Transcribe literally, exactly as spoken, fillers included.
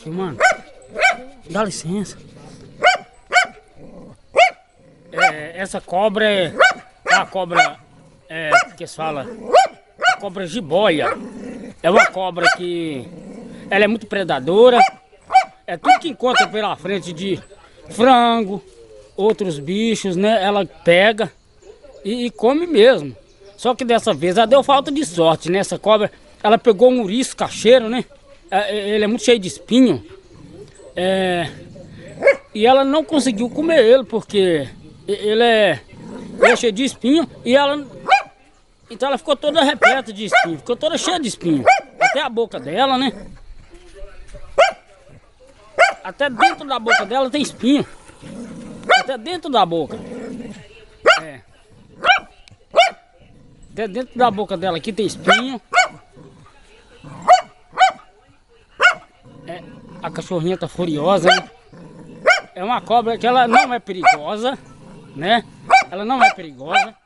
Filmando. Dá licença. É, essa cobra é a cobra é, que se fala a cobra jiboia. É uma cobra que ela é muito predadora. É tudo que encontra pela frente de frango, outros bichos, né? Ela pega e, e come mesmo. Só que dessa vez ela deu falta de sorte, né? Essa cobra, ela pegou um ouriço cacheiro, né? Ele é muito cheio de espinho. É, e ela não conseguiu comer ele porque ele é, ele é cheio de espinho e ela... Então ela ficou toda repleta de espinho, ficou toda cheia de espinho. Até a boca dela, né? Até dentro da boca dela tem espinho. Até dentro da boca. É. Até dentro da boca dela aqui tem espinho. É, a cachorrinha tá furiosa, né? É uma cobra que ela não é perigosa, né? Ela não é perigosa.